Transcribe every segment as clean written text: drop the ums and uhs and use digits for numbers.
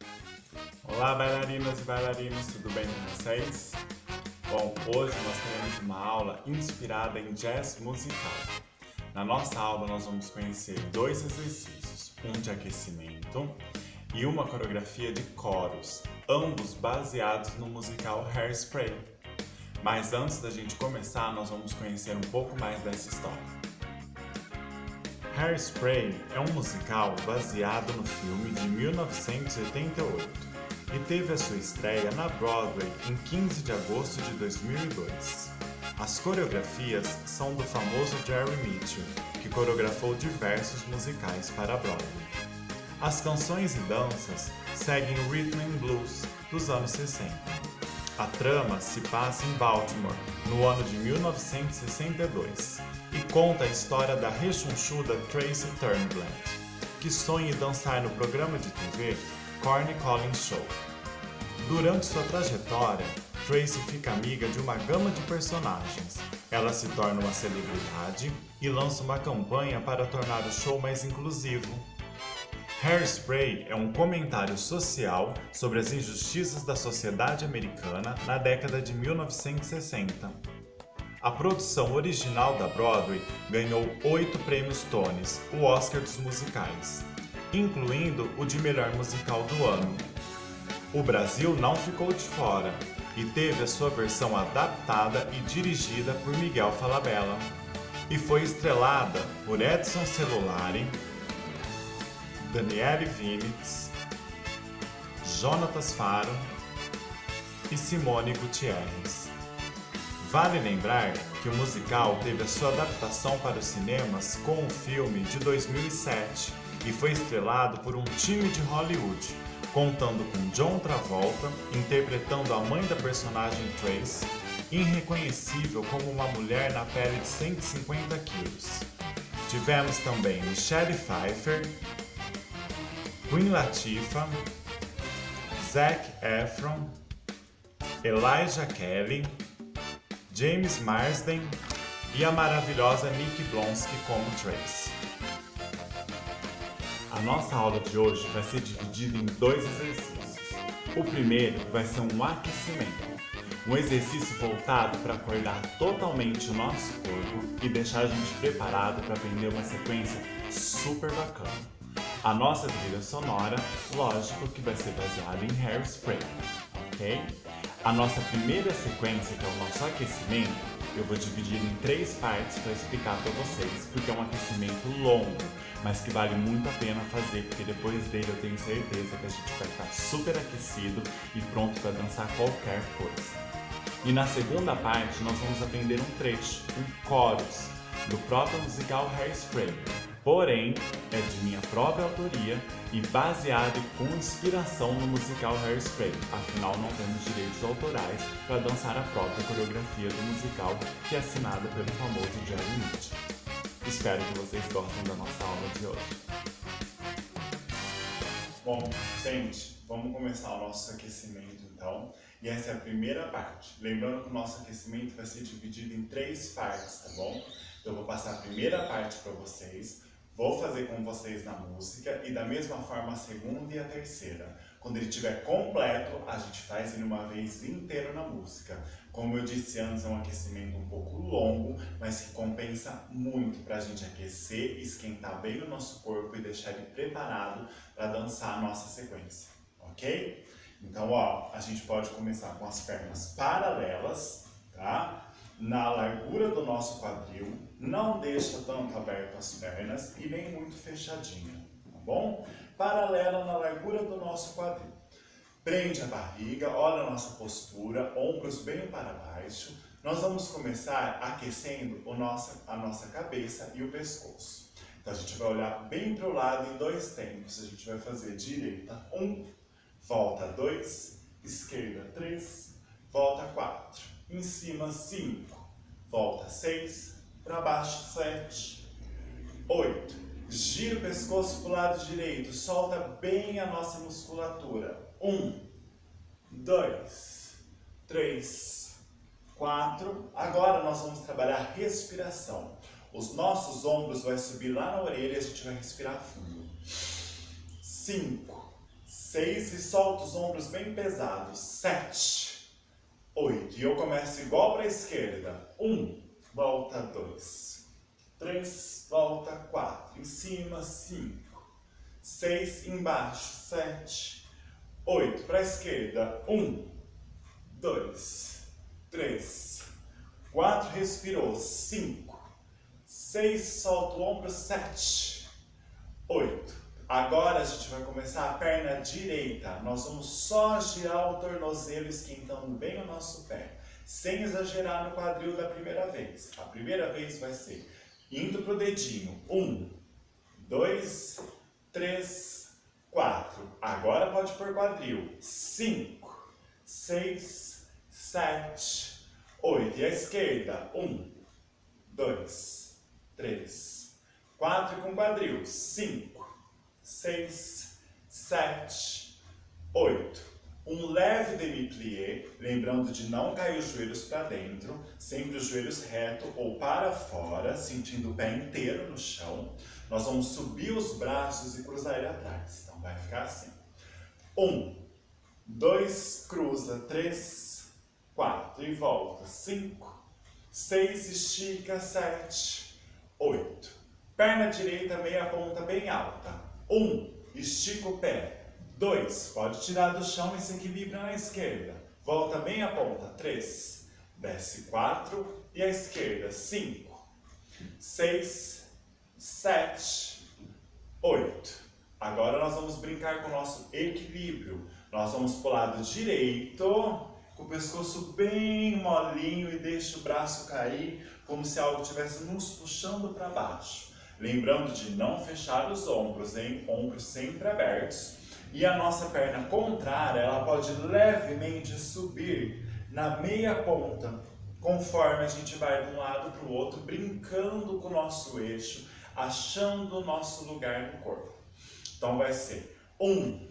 Olá, bailarinas e bailarinos, tudo bem com vocês? Bom, hoje nós teremos uma aula inspirada em jazz musical. Na nossa aula nós vamos conhecer dois exercícios, um de aquecimento e uma coreografia de coros, ambos baseados no musical Hairspray. Mas antes da gente começar, nós vamos conhecer um pouco mais dessa história. Hairspray é um musical baseado no filme de 1988 e teve a sua estreia na Broadway em 15 de agosto de 2002. As coreografias são do famoso Jerry Mitchell, que coreografou diversos musicais para a Broadway. As canções e danças seguem o rhythm and blues dos anos 60. A trama se passa em Baltimore, no ano de 1962, e conta a história da rechonchuda Tracy Turnblad, que sonha em dançar no programa de TV Corny Collins Show. Durante sua trajetória, Tracy fica amiga de uma gama de personagens. Ela se torna uma celebridade e lança uma campanha para tornar o show mais inclusivo. Hairspray é um comentário social sobre as injustiças da sociedade americana na década de 1960. A produção original da Broadway ganhou 8 prêmios Tonys, o Oscar dos musicais, incluindo o de melhor musical do ano. O Brasil não ficou de fora e teve a sua versão adaptada e dirigida por Miguel Falabella, e foi estrelada por Edson Celulari, Daniele Vinitz, Jonatas Faro e Simone Gutierrez. Vale lembrar que o musical teve a sua adaptação para os cinemas com o filme de 2007 e foi estrelado por um time de Hollywood, contando com John Travolta interpretando a mãe da personagem Trace, irreconhecível como uma mulher na pele de 150 quilos. Tivemos também Michelle Pfeiffer, Queen Latifah, Zac Efron, Elijah Kelly, James Marsden e a maravilhosa Nikki Blonsky como Trace. A nossa aula de hoje vai ser dividida em 2 exercícios. O primeiro vai ser um aquecimento, um exercício voltado para acordar totalmente o nosso corpo e deixar a gente preparado para aprender uma sequência super bacana. A nossa trilha sonora, lógico que vai ser baseada em Hairspray, ok? A nossa primeira sequência, que é o nosso aquecimento, eu vou dividir em 3 partes para explicar para vocês, porque é um aquecimento longo, mas que vale muito a pena fazer, porque depois dele eu tenho certeza que a gente vai ficar super aquecido e pronto para dançar qualquer coisa. E na segunda parte nós vamos aprender um trecho, um chorus, do próprio musical Hairspray. Porém, é de minha própria autoria e baseado e com inspiração no musical Hairspray. Afinal, não temos direitos autorais para dançar a própria coreografia do musical, que é assinada pelo famoso Jerry Mitchell. Espero que vocês gostem da nossa aula de hoje. Bom, gente, vamos começar o nosso aquecimento então. E essa é a primeira parte. Lembrando que o nosso aquecimento vai ser dividido em 3 partes, tá bom? Então eu vou passar a primeira parte para vocês, vou fazer com vocês na música e da mesma forma a segunda e a terceira. Quando ele estiver completo, a gente faz ele uma vez inteiro na música. Como eu disse antes, é um aquecimento um pouco longo, mas que compensa muito para a gente aquecer, esquentar bem o nosso corpo e deixar ele preparado para dançar a nossa sequência, ok? Então, ó, a gente pode começar com as pernas paralelas, tá? Na largura do nosso quadril, não deixa tanto aberto as pernas e nem muito fechadinha, tá bom? Paralela na largura do nosso quadril. Prende a barriga, olha a nossa postura, ombros bem para baixo. Nós vamos começar aquecendo a nossa cabeça e o pescoço. Então a gente vai olhar bem para o lado em 2 tempos. A gente vai fazer direita 1, volta 2, esquerda 3, volta 4. Em cima 5, volta 6, para baixo 7, 8. Gira o pescoço para o lado direito, solta bem a nossa musculatura. 1, 2, 3, 4. Agora nós vamos trabalhar respiração. Os nossos ombros vão subir lá na orelha e a gente vai respirar fundo. 5, 6 e solta os ombros bem pesados. 7, 8. E eu começo igual para a esquerda. 1, volta 2, 3, volta 4. Em cima, 5, 6, embaixo, 7, 8. Para a esquerda. 1, 2, 3, 4. Respirou. 5, 6, solta o ombro. 7, 8. Agora a gente vai começar a perna direita. Nós vamos só girar o tornozelo, esquentando bem o nosso pé, sem exagerar no quadril da primeira vez. A primeira vez vai ser indo pro dedinho. 1, 2, 3, 4. Agora pode pôr quadril. 5, 6, 7, 8. E a esquerda. 1, 2, 3, 4. E com quadril. 5, 6, 7, 8. Um leve demi-plié, lembrando de não cair os joelhos para dentro, sempre os joelhos reto ou para fora, sentindo o pé inteiro no chão. Nós vamos subir os braços e cruzar ele atrás. Então vai ficar assim. 1, 2, cruza, 3, 4 e volta. 5, 6, estica, 7, 8. Perna direita, meia ponta bem alta. 1, estica o pé. 2, pode tirar do chão e se equilibra na esquerda. Volta meia ponta. 3, desce 4 e a esquerda. 5, 6, 7, 8. Agora nós vamos brincar com o nosso equilíbrio. Nós vamos para o lado direito, com o pescoço bem molinho e deixa o braço cair, como se algo estivesse nos puxando para baixo. Lembrando de não fechar os ombros, hein? Ombros sempre abertos. E a nossa perna contrária, ela pode levemente subir na meia ponta, conforme a gente vai de um lado para o outro, brincando com o nosso eixo, achando o nosso lugar no corpo. Então vai ser 1,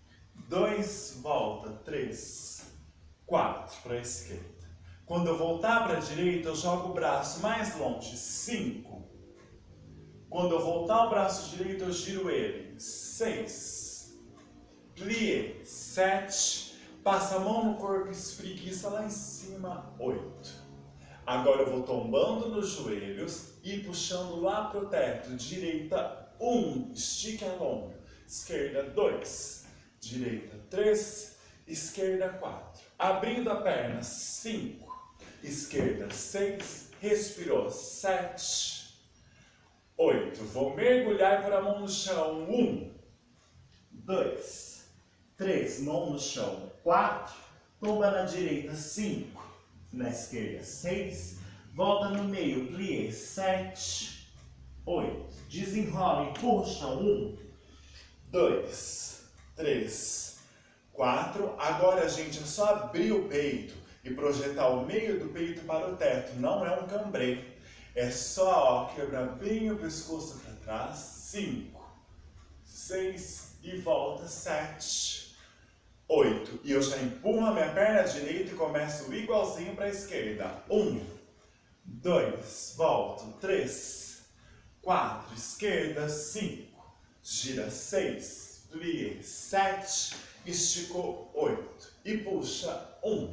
2, volta, 3, 4 para a esquerda. Quando eu voltar para a direita, eu jogo o braço mais longe. 5. Quando eu voltar o braço direito, eu giro ele. 6. Plié. 7. Passa a mão no corpo, espreguiça lá em cima. 8. Agora eu vou tombando nos joelhos e puxando lá pro teto. Direita, 1. Estica a longa. Esquerda, 2. Direita, 3. Esquerda, 4. Abrindo a perna, 5. Esquerda, 6. Respirou, 7. 8. Vou mergulhar e pôr a mão no chão. 1, 2, 3. Mão no chão. 4. Tomba na direita. 5. Na esquerda. 6. Volta no meio. Plié. 7, 8. Desenrola e puxa. 1, 2, 3, 4. Agora, gente, é só abrir o peito e projetar o meio do peito para o teto. Não é um cambrê. É só quebrar bem o pescoço para trás. 5, 6 e volta. 7, 8. E eu já empurro a minha perna direita e começo igualzinho para a esquerda. 1, 2, volto. 3, 4, esquerda. 5, gira. 6, plié. 7, esticou. 8 e puxa. 1,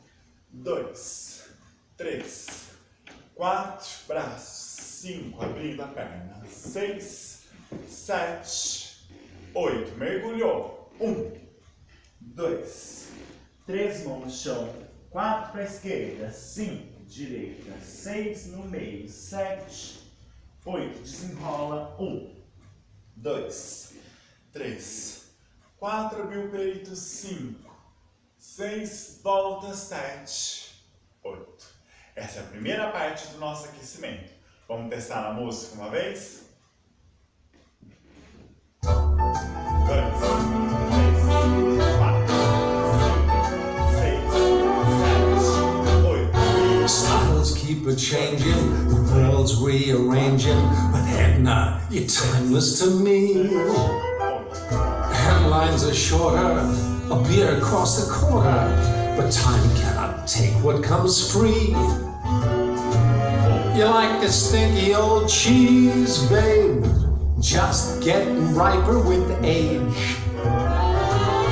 2, 3, 4, braços. 5, abrindo a perna. 6, 7, 8. Mergulhou. 1, 2, 3, mão no chão. 4 para a esquerda. 5, direita. 6 no meio. 7, 8. Desenrola. 1, 2, 3, 4. Abriu o peito. 5, 6. Volta. 7, 8. Essa é a primeira parte do nosso aquecimento. Vamos testar na música uma vez? 2, 3, 4, 5, 6, 7, 8. Styles keep a-changing, the world's rearranging, but Edna, you're timeless to me. Headlines are shorter, a beer costs a quarter, but time cannot take what comes free. You're like a stinky old cheese, babe, just getting riper with age.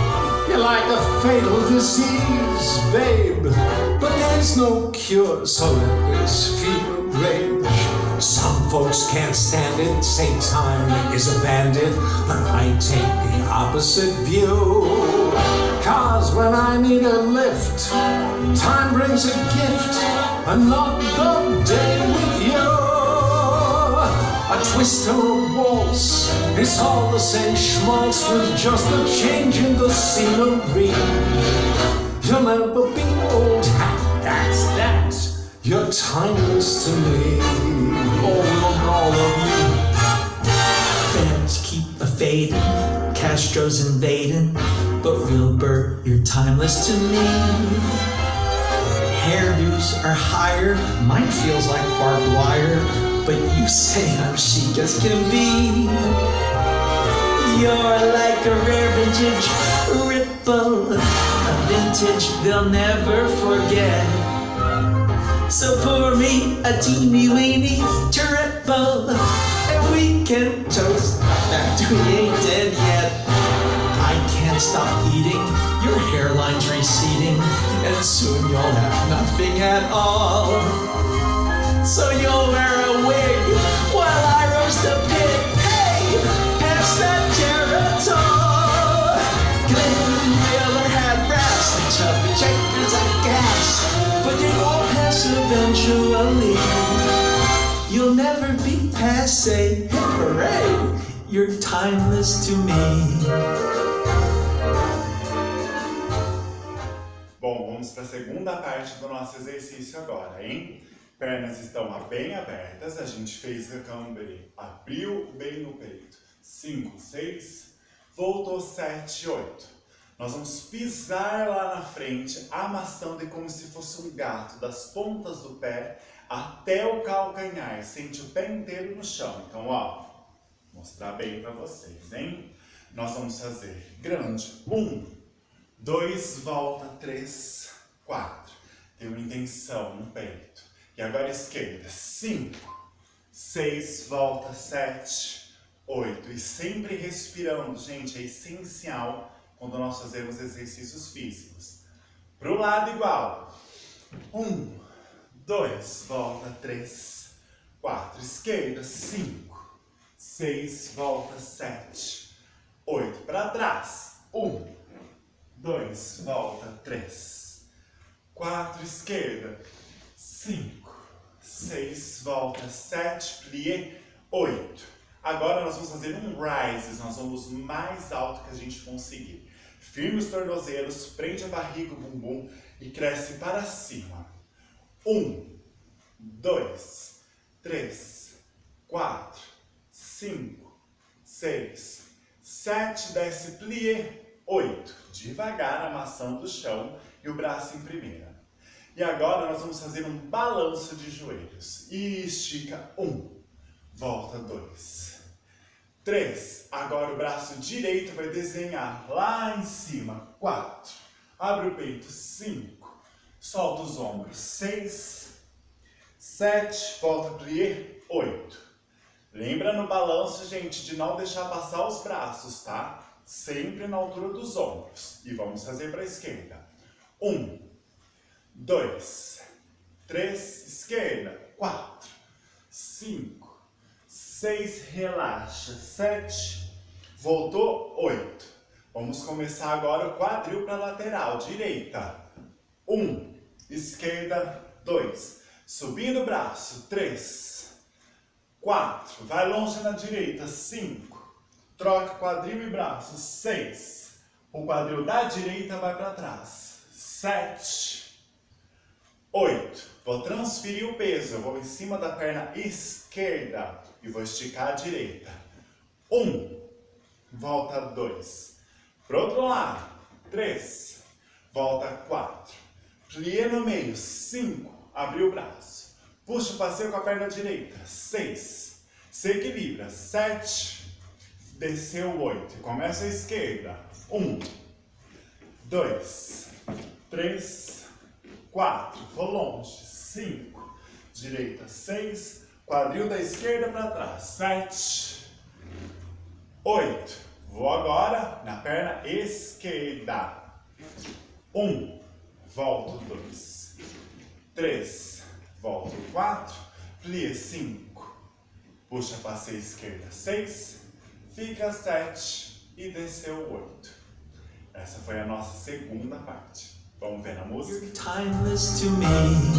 You're like a fatal disease, babe. But there's no cure, so let this fever rage. Some folks can't stand it, say time is a bandit, but I take the opposite view. Cause when I need a lift, time brings a gift, another day with you. A twist or a waltz, it's all the same schmaltz with just a change in the scenery. You'll never be old hat, that's that. You're timeless to me. All of you. Fans keep a fading, Castro's invading, but Wilbur, you're timeless to me. Hairdos are higher, mine feels like barbed wire, but you say I'm chic as can be. You're like a rare vintage ripple, a vintage they'll never forget. So pour me a teeny weeny triple, and we can toast that we ain't dead yet. I can't stop eating, your hairline's receding, and soon you'll have nothing at all. So you'll wear a wig while I roast a pig. Hey, pass that Geritol. Glenn Miller had brass, the chubby checkers I guess, but they all pass eventually. You'll never be passé, hip hooray, you're timeless to me. Bom, vamos para a segunda parte do nosso exercício agora, hein? Pernas estão bem abertas, a gente fez a cambre, abriu bem no peito. 5, 6, voltou 7, 8. Nós vamos pisar lá na frente, amassando como se fosse um gato, das pontas do pé até o calcanhar. Sente o pé inteiro no chão. Então, ó, mostrar bem para vocês, hein? Nós vamos fazer grande. 1, 2, volta, 3, 4. Tem uma intenção no peito. E agora esquerda. 5, 6, volta, 7, 8. E sempre respirando, gente, é essencial quando nós fazemos exercícios físicos. Pro lado igual. 1, 2, volta, 3, 4. Esquerda, 5, 6, volta, 7, 8. Para trás. 1, 2, volta, 3, 4. Esquerda, 5, 6, volta, 7, plié, 8. Agora nós vamos fazer um rise, nós vamos mais alto que a gente conseguir. Firme os tornozelos, prende a barriga, o bumbum e cresce para cima. 1, 2, 3, 4, 5, 6, 7, desce, plié, 8. Devagar, amassando o chão e o braço em primeira. E agora nós vamos fazer um balanço de joelhos. E estica. 1, volta 2, 3. Agora o braço direito vai desenhar lá em cima. 4. Abre o peito. 5. Solta os ombros. 6, 7. Volta plié. 8. Lembra no balanço, gente, de não deixar passar os braços, tá? Sempre na altura dos ombros. E vamos fazer para a esquerda. 1, 2, 3, esquerda, 4, 5, 6, relaxa, 7, voltou, 8. Vamos começar agora o quadril para a lateral, direita. 1, esquerda, 2, subindo o braço, 3, 4, vai longe na direita, 5, troca quadril e braço, 6, o quadril da direita vai para trás, 7, 8. Vou transferir o peso. Eu vou em cima da perna esquerda e vou esticar a direita. 1. Volta 2. Pro outro lado. 3. Volta 4. Plié no meio. 5. Abriu o braço. Puxa o passeio com a perna direita. 6. Se equilibra. 7. Desceu 8. Começa a esquerda. 1. 2. 3. 4, vou longe, 5, direita, 6, quadril da esquerda para trás, 7, 8, vou agora na perna esquerda, 1, volto 2, 3, volto 4, plie 5, puxa, passei esquerda 6, fica 7 e desceu 8. Essa foi a nossa segunda parte. Vamos ver na música? You're timeless to me.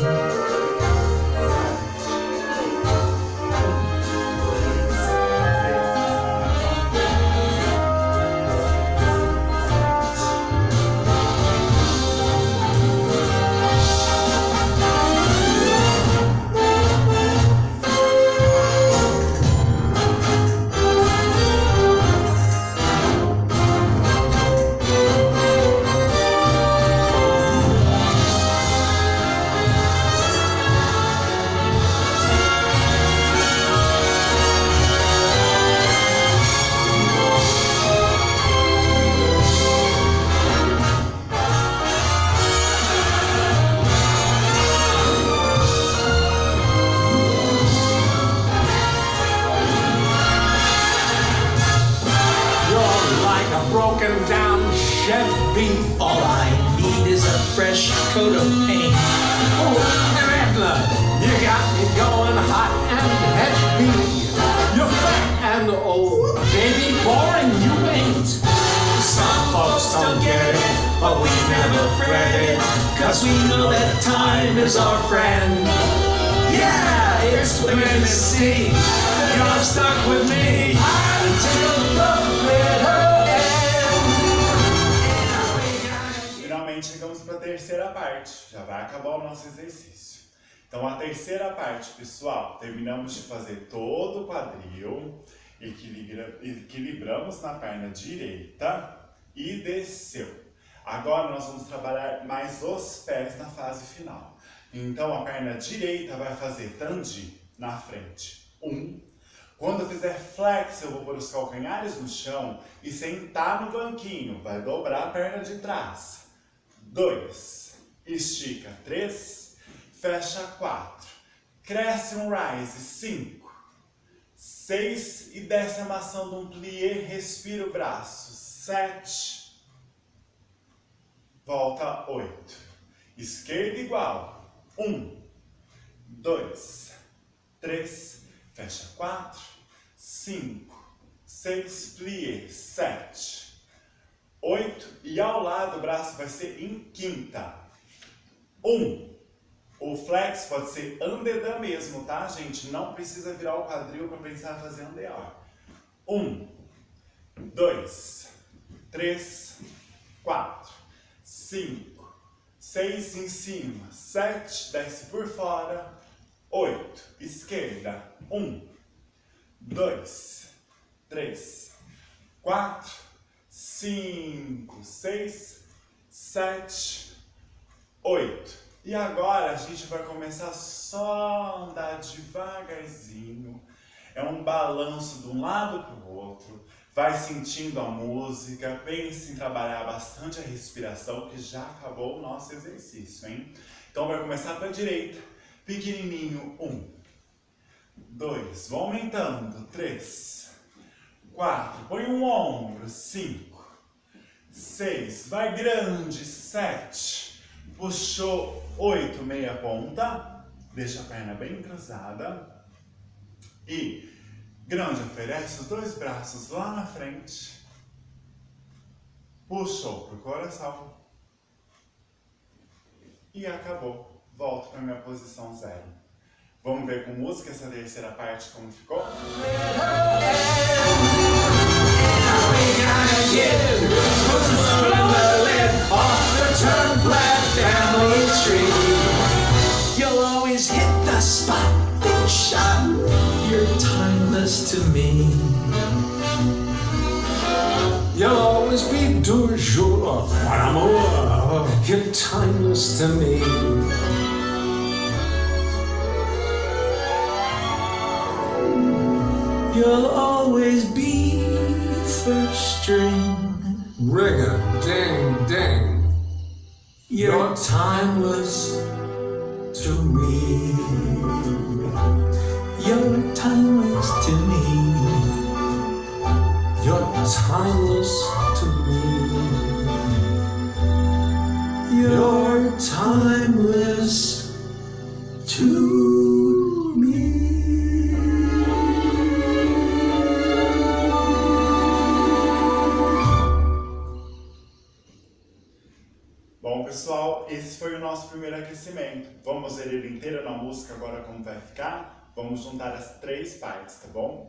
Broken down Chevy. All I need is a fresh coat of paint. Oh, and Edna, you got me going hot and heavy. You're fat and old, baby, boring you ain't. Some folks don't get it, but we never fret it, 'cause we know that time is our friend. Yeah, it's plain to see you're stuck with me until the bitter end. Finalmente chegamos para a terceira parte. Já vai acabar o nosso exercício. Então, a terceira parte, pessoal, terminamos de fazer todo o quadril, equilibramos na perna direita e desceu. Agora nós vamos trabalhar mais os pés na fase final. Então, a perna direita vai fazer tandi na frente. 1. Quando eu fizer flex, eu vou pôr os calcanhares no chão e sentar no banquinho. Vai dobrar a perna de trás. 2. Estica. 3. Fecha. 4. Cresce um rise. 5. 6. E desce amassando um plié. Respira o braço. 7. Volta. 8. Esquerda igual. 1, 2, 3, fecha 4, 5, 6, plié, 7, 8 e ao lado o braço vai ser em quinta. 1, o flex pode ser andedã mesmo, tá, gente? Não precisa virar o quadril para pensar em fazer andedã. 1, 2, 3, 4, 5, 6 em cima, 7, desce por fora, 8, esquerda, 1, 2, 3, 4, 5, 6, 7, 8. E agora a gente vai começar só a andar devagarzinho. É um balanço de um lado para o outro. Vai sentindo a música, pense em trabalhar bastante a respiração, que já acabou o nosso exercício, hein? Então vai começar para a direita, pequenininho, 1, 2, vou aumentando, 3, 4, põe um ombro, 5, 6, vai grande, 7, puxou, 8, meia ponta, deixa a perna bem cruzada e grande, oferece os dois braços lá na frente, puxou pro coração e acabou. Volto para minha posição 0. Vamos ver com música essa terceira parte como ficou? You'll always hit the spot, big shot. You're timeless to me. You'll always be du jour, mon amour. You're timeless to me. You'll always be first string. Ring-a-ding-ding. You're timeless to me. You're timeless to me. You're timeless to me. You're timeless to me. Bom, pessoal, esse foi o nosso primeiro aquecimento. Vamos ver ele inteiro na música agora como vai ficar? Vamos juntar as 3 partes, tá bom?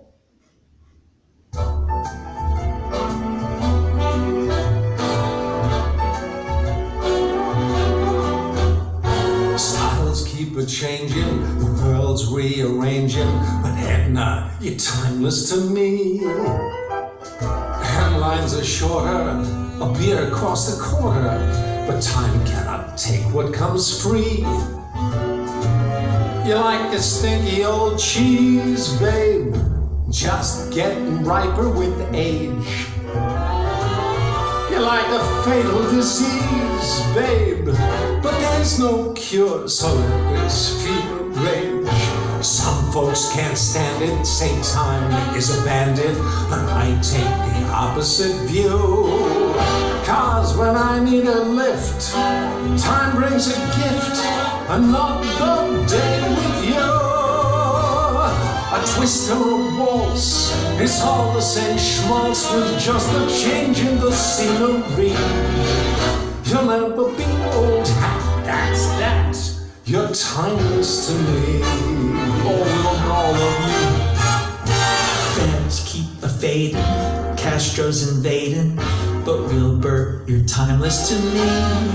Styles keep a-changing, the world's rearranging, but Edna, you're timeless to me. Headlines are shorter, a beer across the quarter, but time cannot take what comes free. You're like a stinky old cheese, babe, just getting riper with age. You're like a fatal disease, babe, but there's no cure, so let this fever rage. Some folks can't stand it, say time is a bandit, but I take the opposite view. Cause when I need a lift, time brings a gift, another day with you. A twist or a waltz, it's all the same schmaltz with just a change in the scenery. You'll never be old hat, that's that. You're timeless to me. All of you. Fans keep a-fading, Castro's invading, but Wilbur, you're timeless to me.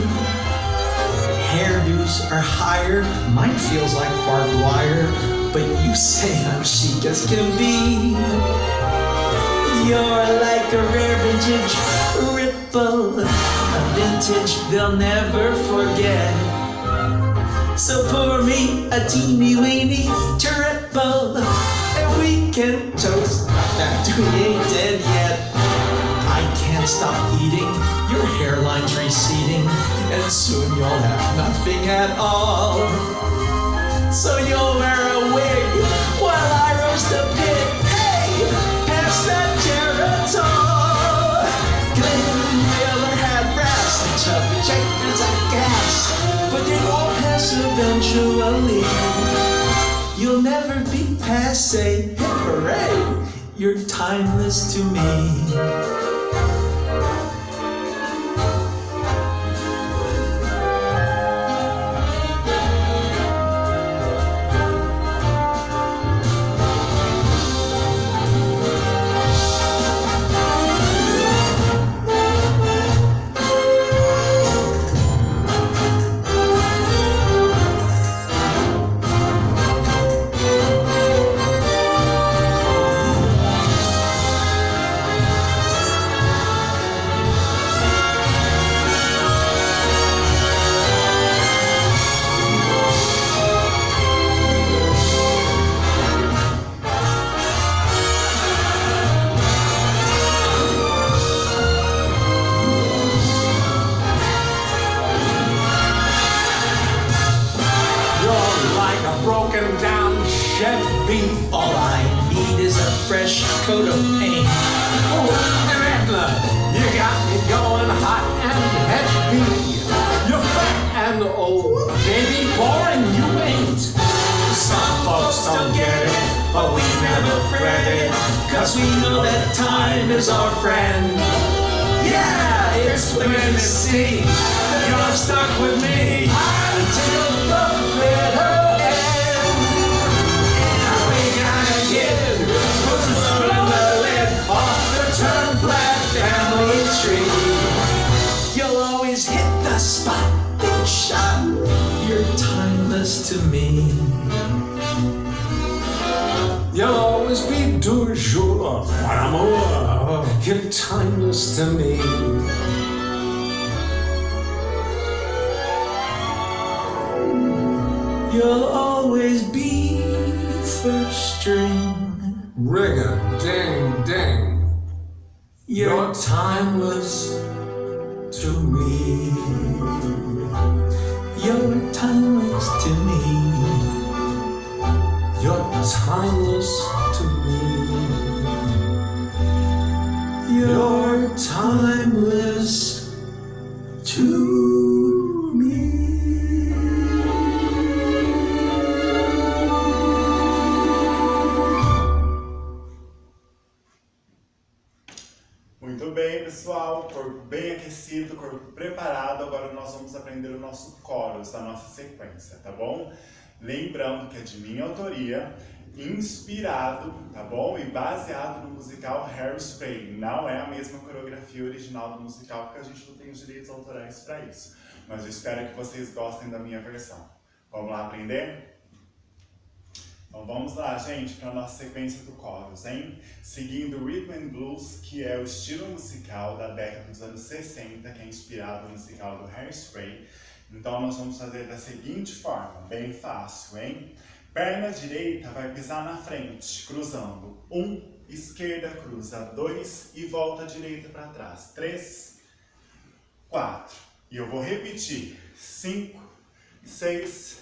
Hairdos are higher, mine feels like barbed wire, but you say I'm chic as can be. You're like a rare vintage ripple, a vintage they'll never forget. So pour me a teeny-weeny triple, and we can toast that we ain't dead yet. I can't stop eating, your hairline's receding, and soon you'll have nothing at all. So you'll wear a wig while I roast a pig. Hey, pass that Geritol. Glenn Miller had brass, the chubby shakers I gas, but they all pass eventually. You'll never be passe, hip hooray, you're timeless to me. All I need is a fresh coat of paint. Oh, Edna, you got me going hot and heavy. You're fat and old, baby, boring you ain't. Some folks don't get it, but we never fret it, cause we know that time is our friend. Yeah, it's plain to see that you're stuck with me until the bitter end. And we got a kid who's blowing the lid off the Turnblad family tree. You'll always hit the spot, big shot. You're timeless to me. You'll always be toujours mon amour. You're timeless to me. You'll always be first string. Ring-a-ding-ding. You're timeless to me. You're timeless to me. You're timeless to me. You're timeless to me. aquecido, corpo preparado, agora nós vamos aprender o nosso chorus, a nossa sequência, tá bom? Lembrando que é de minha autoria, inspirado, tá bom? E baseado no musical Hairspray. Não é a mesma coreografia original do musical, porque a gente não tem os direitos autorais para isso. Mas eu espero que vocês gostem da minha versão. Vamos lá aprender? Então vamos lá, gente, para a nossa sequência do chorus, hein? Seguindo o Rhythm and Blues, que é o estilo musical da década dos anos 60, que é inspirado no musical do Hairspray. Então nós vamos fazer da seguinte forma, bem fácil, hein? Perna direita vai pisar na frente, cruzando. 1, esquerda cruza, 2 e volta direita para trás. 3, 4. E eu vou repetir. 5, 6,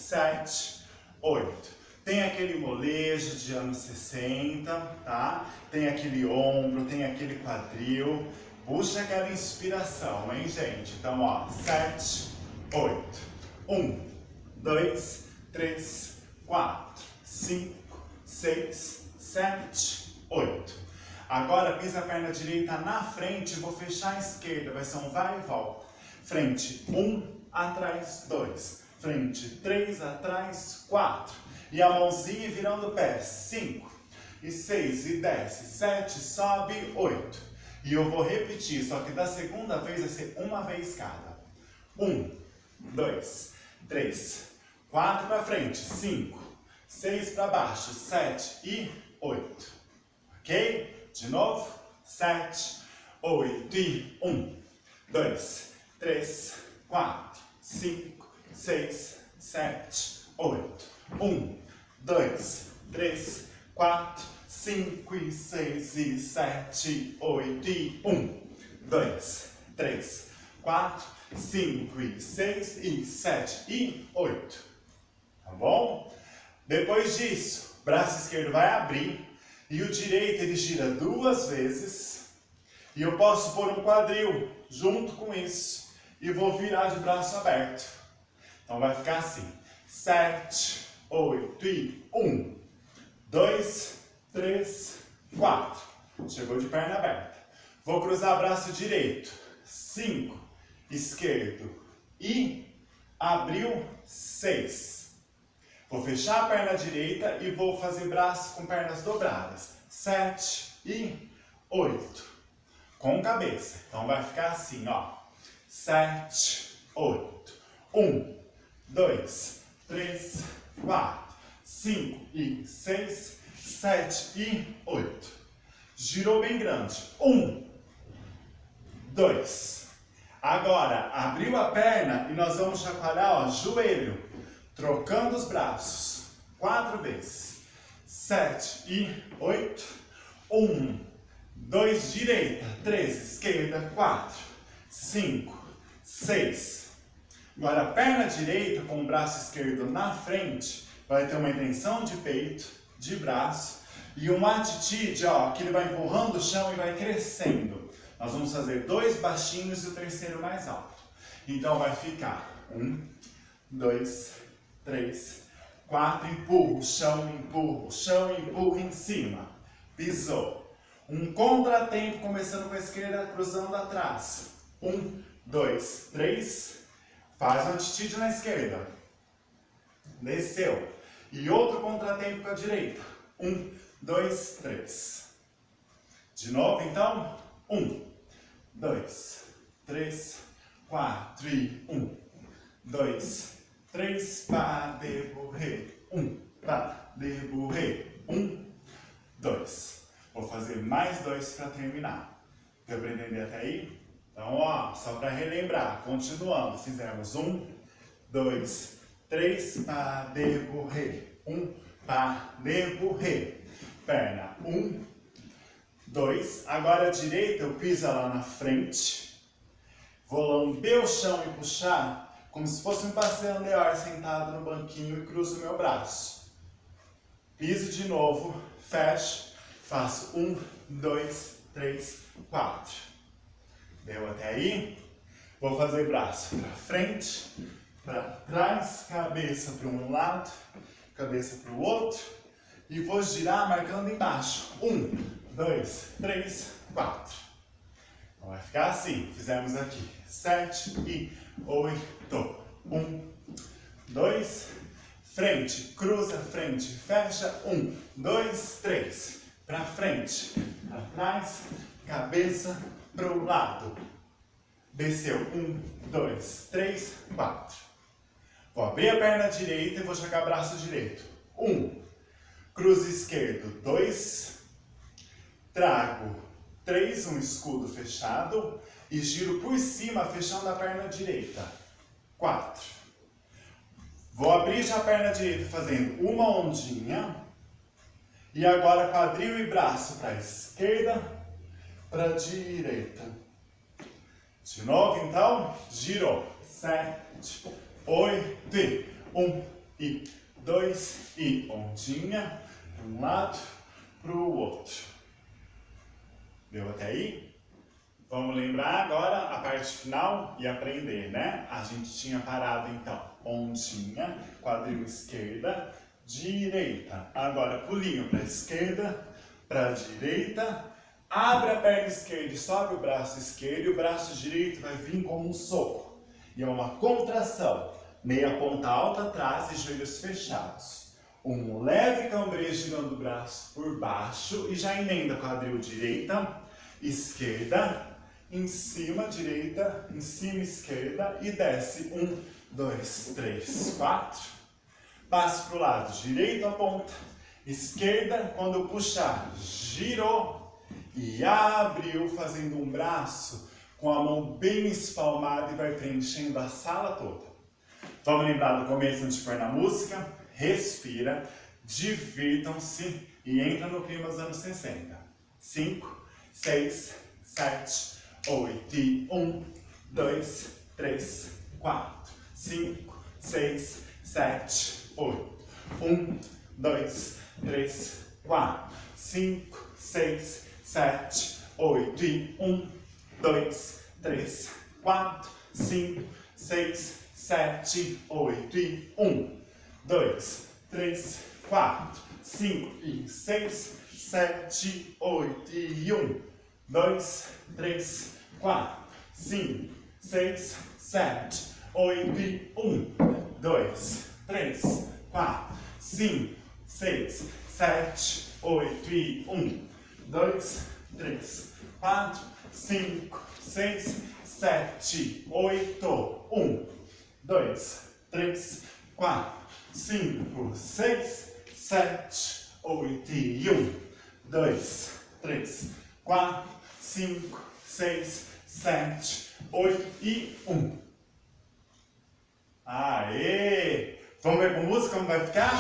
7, 8. Tem aquele molejo de anos 60, tá? Tem aquele ombro, tem aquele quadril. Puxa aquela inspiração, hein, gente? Então, ó, 7, 8. 1, 2, 3, 4, 5, 6, 7, 8. Agora pisa a perna direita na frente, vou fechar a esquerda, vai ser um vai e volta. Frente 1, atrás 2. Frente 3, atrás 4. E a mãozinha virando o pé. 5, e 6, e desce. 7, sobe, 8. E eu vou repetir, só que da segunda vez vai ser uma vez cada. 1, 2, 3, 4 para frente. 5, 6 para baixo. 7 e 8. Ok? De novo. 7, 8 e 1, 2, 3, 4, 5, 6, 7, 8. 1, 2, 3, 4, 5 e 6 e 7, 8 e 1, 2, 3, 4, 5 e 6 e 7 e 8. Tá bom? Depois disso, o braço esquerdo vai abrir e o direito ele gira 2 vezes. E eu posso pôr um quadril junto com isso e vou virar de braço aberto. Então vai ficar assim. 7, 8 e 1, 2, 3, 4. Chegou de perna aberta. Vou cruzar braço direito. 5, esquerdo e abriu 6. Vou fechar a perna direita e vou fazer braço com pernas dobradas. 7 e 8. Com cabeça. Então vai ficar assim, ó. 7, 8. 1, 2, 3, 4, 5 e 6, 7 e 8. Girou bem grande. 1, 2. Agora, abriu a perna e nós vamos chacoalhar, ó, joelho. Trocando os braços. 4 vezes. 7 e 8. 1, 2, direita. 3, esquerda. 4, 5, 6. Agora, a perna direita com o braço esquerdo na frente vai ter uma intenção de peito, de braço e uma atitude, ó, que ele vai empurrando o chão e vai crescendo. Nós vamos fazer 2 baixinhos e o terceiro mais alto. Então, vai ficar 1, 2, 3, 4, empurra o chão, empurra em cima. Pisou. Um contratempo começando com a esquerda, cruzando atrás. 1, 2, 3. Faz uma atitude na esquerda. Desceu. E outro contratempo com a direita. 1, 2, 3. De novo, então. 1, 2, 3, 4 e 1, 2, 3, pas de bourrée. 1, pas de bourrée. 1, 2. Vou fazer mais 2 para terminar. Deu para entender até aí? Então, ó, só para relembrar, continuando, fizemos 1, 2, 3, pas de bourrée. 1, pas de bourrée. Perna 1, 2. Agora a direita eu piso lá na frente. Vou lamber o chão e puxar como se fosse um passeio andeor sentado no banquinho e cruzo o meu braço. Piso de novo, fecho, faço 1, 2, 3, 4. Deu até aí? Vou fazer braço para frente, para trás, cabeça para um lado, cabeça para o outro. E vou girar marcando embaixo. 1, 2, 3, 4. Então vai ficar assim. Fizemos aqui 7 e 8. 1, 2, frente, cruza, frente, fecha. 1, 2, 3. Pra frente, atrás, cabeça pro lado. Desceu. 1, 2, 3, 4. Vou abrir a perna direita e vou jogar braço direito. 1, cruzo esquerdo. 2, trago. 3, um escudo fechado e giro por cima, fechando a perna direita. 4. Vou abrir já a perna direita fazendo uma ondinha. E agora quadril e braço para a esquerda, para a direita. De novo, então, girou. 7, 8 e 1 e 2 e ondinha para um lado, para o outro. Deu até aí? Vamos lembrar agora a parte final e aprender, né? A gente tinha parado então, ondinha, quadril esquerda, direita. Agora pulinho para a esquerda, para a direita. Abre a perna esquerda e sobe o braço esquerdo e o braço direito vai vir como um soco. E é uma contração. Meia ponta alta atrás e joelhos fechados. Um leve cambrejo girando o braço por baixo e já emenda quadril direita, esquerda, em cima direita, em cima esquerda e desce. 1, 2, 3, 4. Passo para o lado direito a ponta, esquerda, quando puxar, girou e abriu fazendo um braço com a mão bem espalmada e vai preenchendo a sala toda. Vamos lembrar do começo antes de pôr na música? Respira, divirtam-se e entra no clima dos anos 60. 5, 6, 7, 8 e 1, 2, 3, 4, 5, 6, 7, 8. 1, 2, 3, 4, 5, 6, 7, 8 e 1, 2, 3, 4, 5, 6, 7, 8 e 1, 2, 3, 4, 5 e 6, 7, 8 e 1, 2, 3, 4, 5, 6, 7, 8 e 1, 2, 3, 4, 5, 6, 7, 8 e 1, 2, 3, 4, 5, 6, 7, 8, 1, 2, 3, 4, 5, 6, 7, 8 e 1, 2, 3, 4, 5, 6, 7, 8 e 1. Aê! Vamos ver com música como vai ficar?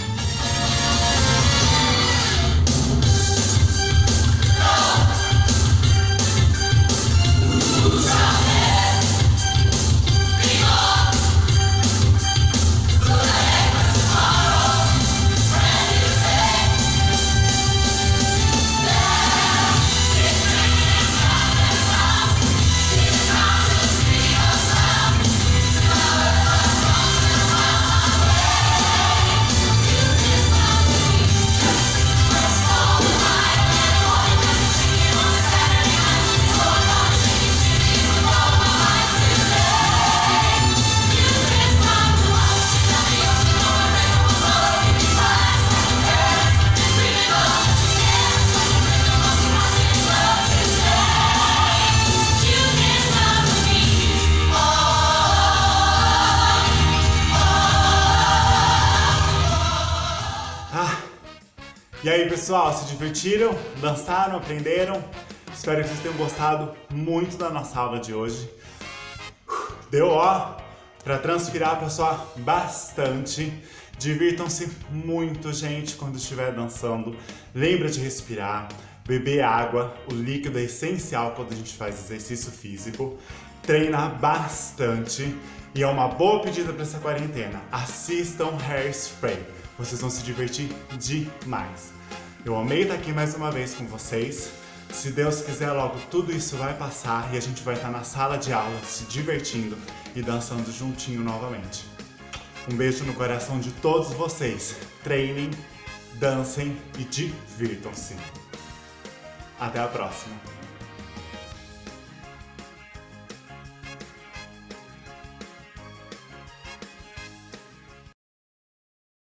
E aí pessoal, se divertiram? Dançaram? Aprenderam? Espero que vocês tenham gostado muito da nossa aula de hoje. Deu ó, para transpirar, para suar bastante. Divirtam-se muito, gente, quando estiver dançando. Lembra de respirar, beber água. O líquido é essencial quando a gente faz exercício físico. Treinar bastante. E é uma boa pedida para essa quarentena. Assistam Hairspray. Vocês vão se divertir demais. Eu amei estar aqui mais uma vez com vocês. Se Deus quiser, logo tudo isso vai passar e a gente vai estar na sala de aula se divertindo e dançando juntinho novamente. Um beijo no coração de todos vocês. Treinem, dancem e divirtam-se. Até a próxima.